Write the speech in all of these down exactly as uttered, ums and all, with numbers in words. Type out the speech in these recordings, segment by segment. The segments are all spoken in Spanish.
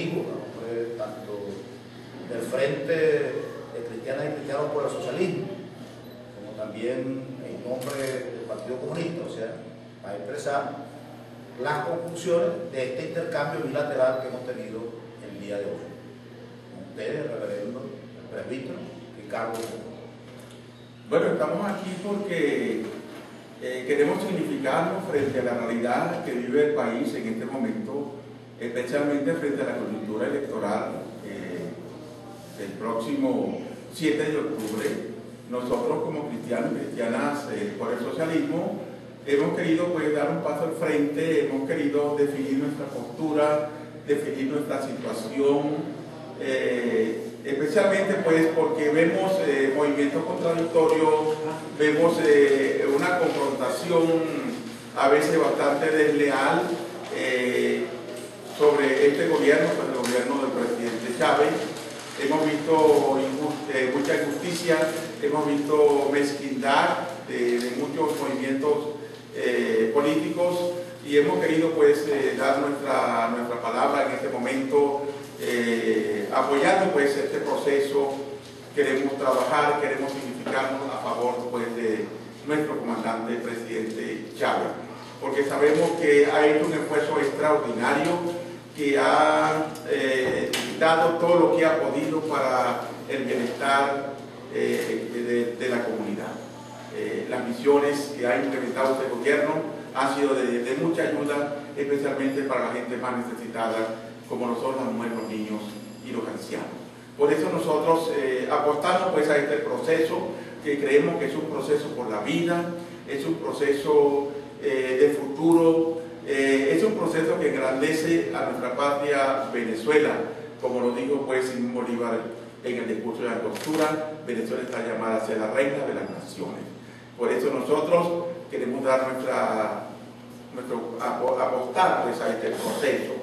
colectivo, a nombre tanto del Frente de Cristianas y Cristianos por el Socialismo, como también en nombre del Partido Comunista, o sea, a expresar las conclusiones de este intercambio bilateral que hemos tenido el día de hoy. Con ustedes, reverendo, el presbítero Ricardo. Bueno, estamos aquí porque eh, queremos significarnos frente a la realidad que vive el país en este momento, especialmente frente a la coyuntura electoral eh, del próximo siete de octubre. Nosotros como cristianos y cristianas eh, por el socialismo hemos querido pues dar un paso al frente, hemos querido definir nuestra postura, definir nuestra situación, eh, especialmente pues porque vemos eh, movimientos contradictorios, vemos eh, una confrontación a veces bastante desleal eh, sobre este gobierno, pues el gobierno del presidente Chávez. Hemos visto injust eh, mucha injusticia, hemos visto mezquindad de, de muchos movimientos eh, políticos y hemos querido pues eh, dar nuestra, nuestra palabra en este momento, eh, apoyando pues este proceso. Queremos trabajar, queremos significarnos a favor pues de nuestro comandante, el presidente Chávez, porque sabemos que ha hecho un esfuerzo extraordinario, que ha eh, dado todo lo que ha podido para el bienestar eh, de, de la comunidad. Eh, las misiones que ha implementado este gobierno han sido de, de mucha ayuda, especialmente para la gente más necesitada, como lo son las mujeres, los niños y los ancianos. Por eso nosotros eh, apostamos pues a este proceso, que creemos que es un proceso por la vida, es un proceso eh, de futuro, eh, es un proceso que engrandece a nuestra patria Venezuela, como lo dijo pues Simón Bolívar en el discurso de la Angostura. Venezuela está llamada a ser la reina de las naciones. Por eso nosotros queremos dar nuestra, nuestro apostar pues a este proceso,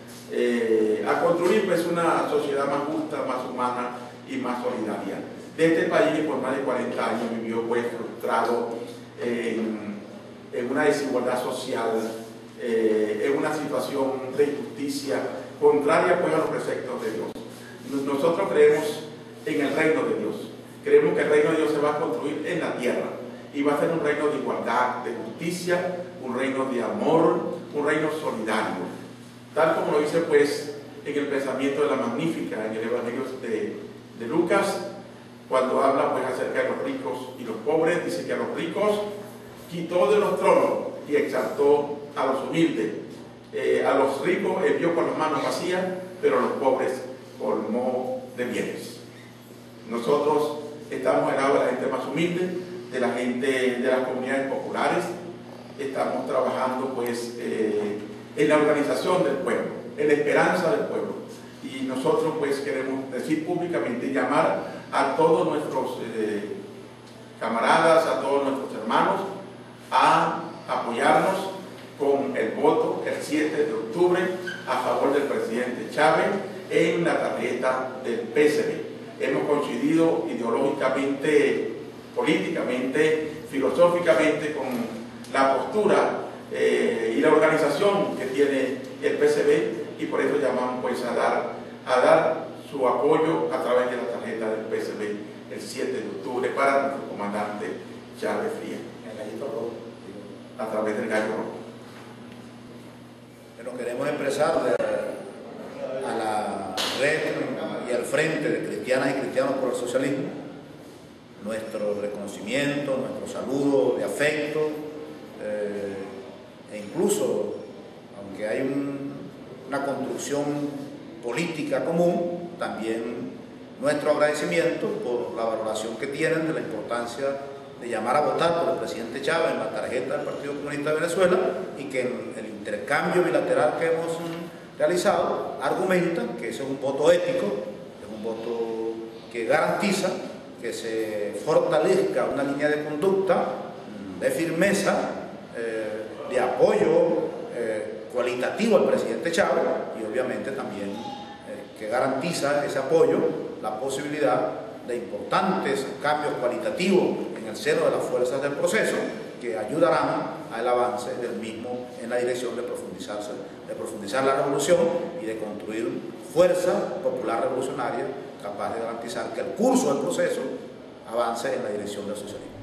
eh, a construir pues una sociedad más justa, más humana y más solidaria. De este país que por más de cuarenta años vivió pues frustrado en, en una desigualdad social, eh, en una situación de injusticia contraria pues a los preceptos de Dios. Nosotros creemos en el reino de Dios, creemos que el reino de Dios se va a construir en la tierra y va a ser un reino de igualdad, de justicia, un reino de amor, un reino solidario, tal como lo dice pues en el pensamiento de la Magnífica, en el Evangelio de, de Lucas, cuando habla pues acerca de los ricos y los pobres. Dice que a los ricos quitó de los tronos y exaltó a los humildes, eh, a los ricos envió con las manos vacías, pero a los pobres colmó de bienes. Nosotros estamos al lado de la gente más humilde, de la gente de las comunidades populares. Estamos trabajando pues eh, en la organización del pueblo, en la esperanza del pueblo, y nosotros pues queremos decir públicamente, llamar a todos nuestros eh, camaradas, a todos nuestros hermanos a apoyarnos con el voto el siete de octubre a favor del presidente Chávez en la tarjeta del P S B. Hemos coincidido ideológicamente, políticamente, filosóficamente con la postura eh, y la organización que tiene el P S B, y por eso llamamos pues a dar, a dar su apoyo a través de la tarjeta del P S B el siete de octubre para nuestro comandante Chávez Frías, el gallito rojo, a través del gallo rojo. Pero queremos expresar a la red y al Frente de Cristianas y Cristianos por el Socialismo nuestro reconocimiento, nuestro saludo de afecto, eh, e incluso, aunque hay un, una construcción política común, también nuestro agradecimiento por la valoración que tienen de la importancia de llamar a votar por el presidente Chávez en la tarjeta del Partido Comunista de Venezuela, y que en el intercambio bilateral que hemos realizado argumentan que ese es un voto ético, es un voto que garantiza que se fortalezca una línea de conducta, de firmeza, eh, de apoyo eh, cualitativo al presidente Chávez, y obviamente también eh, que garantiza ese apoyo la posibilidad de importantes cambios cualitativos en el seno de las fuerzas del proceso, que ayudarán al avance del mismo en la dirección de profundizarse, de profundizar la revolución y de construir fuerza popular revolucionaria capaz de garantizar que el curso del proceso avance en la dirección del socialismo.